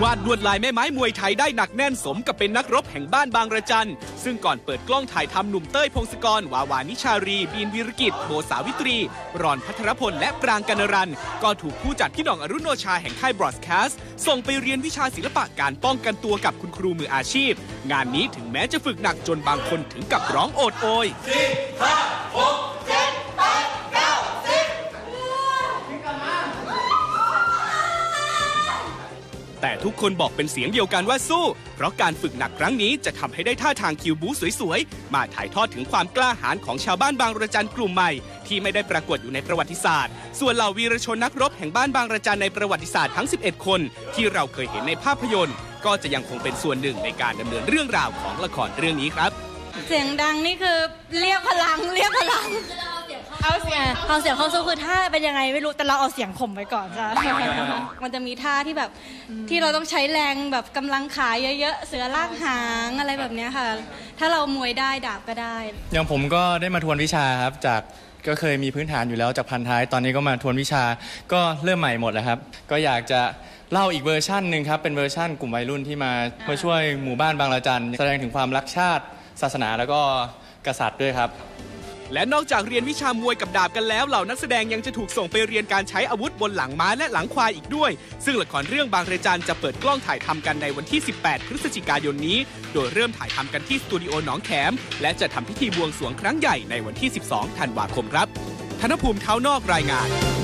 วาดลวดลายแม่ไม้มวยไทยได้หนักแน่นสมกับเป็นนักรบแห่งบ้านบางระจันซึ่งก่อนเปิดกล้องถ่ายทำหนุ่มเต้ยพงศกรวาวานิชารีบีนวิรกิจโบสาวิตรีรอนพัทรพลและปรางกนรันก็ถูกผู้จัดพี่หน่องอรุณโนชาแห่งค่ายบรอดแคสต์ส่งไปเรียนวิชาศิลปะการป้องกันตัวกับคุณครูมืออาชีพงานนี้ถึงแม้จะฝึกหนักจนบางคนถึงกับร้องโอดโอยแต่ทุกคนบอกเป็นเสียงเดียวกันว่าสู้เพราะการฝึกหนักครั้งนี้จะทำให้ได้ท่าทางคิวบูสวยๆมาถ่ายทอดถึงความกล้าหาญของชาวบ้านบางระจันกลุ่มใหม่ที่ไม่ได้ปรากฏอยู่ในประวัติศาสตร์ส่วนเหล่าวีรชนนักรบแห่งบ้านบางระจันในประวัติศาสตร์ทั้ง11คนที่เราเคยเห็นในภาพยนตร์ก็จะยังคงเป็นส่วนหนึ่งในการดำเนินเรื่องราวของละครเรื่องนี้ครับเสียงดังนี่คือเรียกพลังเอาเสียงเข้าสู้คือท่าเป็นยังไงไม่รู้แต่เราเอาเสียงข่มไว้ก่อนจ้ะมันจะมีท่าที่แบบที่เราต้องใช้แรงแบบกำลังขาเยอะๆเสือลากหางอะไรแบบนี้ค่ะถ้าเรามวยได้ดาบก็ได้อย่างผมก็ได้มาทวนวิชาครับจากก็เคยมีพื้นฐานอยู่แล้วจากพันท้ายตอนนี้ก็มาทวนวิชาก็เริ่มใหม่หมดแล้วครับก็อยากจะเล่าอีกเวอร์ชันหนึ่งครับเป็นเวอร์ชันกลุ่มวัยรุ่นที่มาช่วยหมู่บ้านบางระจันแสดงถึงความรักชาติศาสนาแล้วก็กษัตริย์ด้วยครับและนอกจากเรียนวิชามวยกับดาบกันแล้วเหล่านักแสดงยังจะถูกส่งไปเรียนการใช้อาวุธบนหลังม้าและหลังควายอีกด้วยซึ่งละครเรื่องบางระจันจะเปิดกล้องถ่ายทำกันในวันที่18พฤศจิกายนนี้โดยเริ่มถ่ายทำกันที่สตูดิโอหนองแขมและจะทำพิธีบวงสรวงครั้งใหญ่ในวันที่12ธันวาคมครับธนภูมิเท้านอกรายงาน